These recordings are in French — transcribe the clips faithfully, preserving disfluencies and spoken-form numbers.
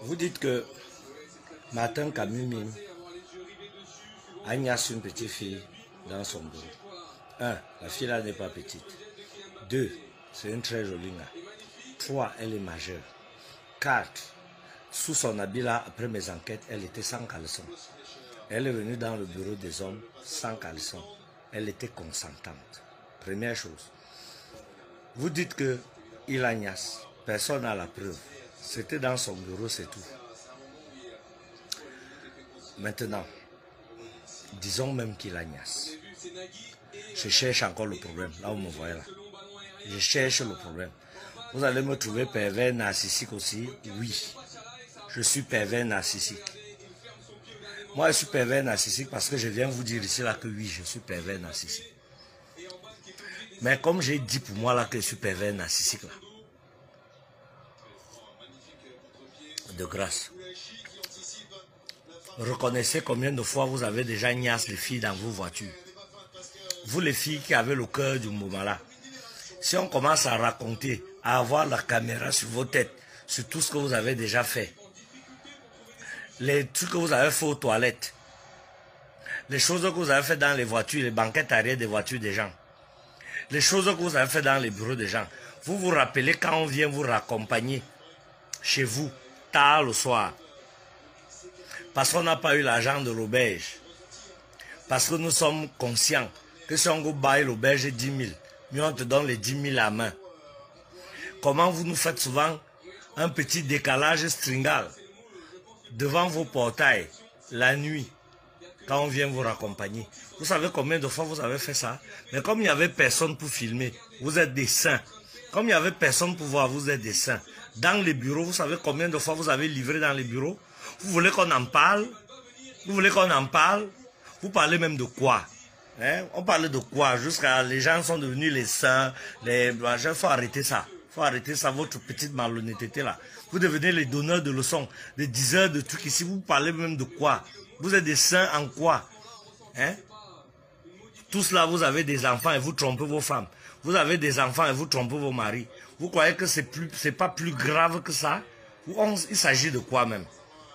Vous dites que Martin Kamumim Agnès une petite fille dans son bureau. Un, la fille là n'est pas petite. Deux, c'est une très jolie là. Trois, elle est majeure. Quatre, sous son habit là, après mes enquêtes, elle était sans caleçon. Elle est venue dans le bureau des hommes sans caleçon. Elle était consentante. Première chose. Vous dites que il Agnès, personne n'a la preuve. C'était dans son bureau, c'est tout. Maintenant, disons même qu'il Agnès. Je cherche encore le problème, là où vous me voyez là. Je cherche le problème. Vous allez me trouver pervers narcissique aussi? Oui. Je suis pervers narcissique. Moi, je suis pervers narcissique parce que je viens vous dire ici là que oui, je suis pervers narcissique. Mais comme j'ai dit pour moi là que je suis pervers narcissique là, de grâce, reconnaissez combien de fois vous avez déjà niasse les filles dans vos voitures. Vous les filles qui avez le cœur du moment là. Si on commence à raconter, à avoir la caméra sur vos têtes, sur tout ce que vous avez déjà fait, les trucs que vous avez fait aux toilettes, les choses que vous avez fait dans les voitures, les banquettes arrière des voitures des gens, les choses que vous avez fait dans les bureaux des gens, vous vous rappelez quand on vient vous raccompagner chez vous, tard le soir, parce qu'on n'a pas eu l'argent de l'auberge, parce que nous sommes conscients que si on vous baille l'auberge dix mille, mais on te donne les dix mille à main. Comment vous nous faites souvent un petit décalage stringal devant vos portails la nuit quand on vient vous raccompagner. Vous savez combien de fois vous avez fait ça? Mais comme il n'y avait personne pour filmer, vous êtes des saints. Comme il n'y avait personne pour voir, vous êtes des saints. Dans les bureaux, vous savez combien de fois vous avez livré dans les bureaux? Vous voulez qu'on en parle? Vous voulez qu'on en parle? Vous parlez même de quoi? Hein? On parle de quoi? Jusqu'à les gens sont devenus les saints. Les... Il faut arrêter ça. Il faut arrêter ça, votre petite malhonnêteté là. Vous devenez les donneurs de leçons, des diseurs de trucs ici. Vous parlez même de quoi? Vous êtes des saints en quoi? Hein? Tous là, vous avez des enfants et vous trompez vos femmes. Vous avez des enfants et vous trompez vos maris. Vous croyez que c'est plus, c'est pas plus grave que ça? On, il s'agit de quoi même?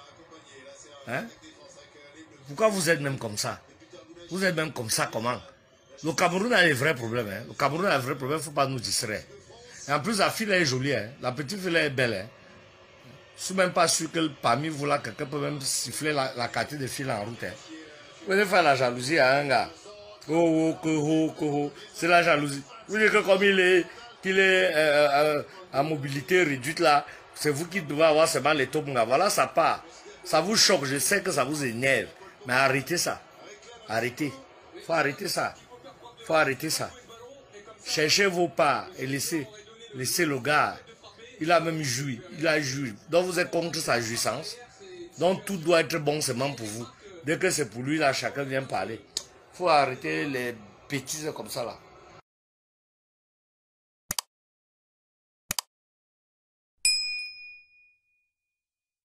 Hein? Pourquoi vous êtes même comme ça? Vous êtes même comme ça comment? Le Cameroun a les vrais problèmes. Hein? Le Cameroun a les vrais problèmes, il ne faut pas nous distraire. Et en plus, la fille elle est jolie. Hein? La petite fille elle est belle. Hein? Je ne suis même pas sûr que parmi vous là, quelqu'un peut même siffler la, la quantité de filles en route. Hein? Vous allez faire la jalousie à un gars. Oh, oh, oh, oh, oh. C'est la jalousie. Vous dites que comme il est, qu'il est euh, euh, à mobilité réduite là, c'est vous qui devez avoir seulement les top. Voilà, ça part. Ça vous choque, je sais que ça vous énerve. Mais arrêtez ça. Arrêtez. Il faut arrêter ça. Il faut arrêter ça. Cherchez vos parts et laissez, laissez le gars. Il a même joui. Il a joui. Donc vous êtes contre sa jouissance. Donc tout doit être bon seulement pour vous. Dès que c'est pour lui, là, chacun vient parler. Il faut arrêter les bêtises comme ça là.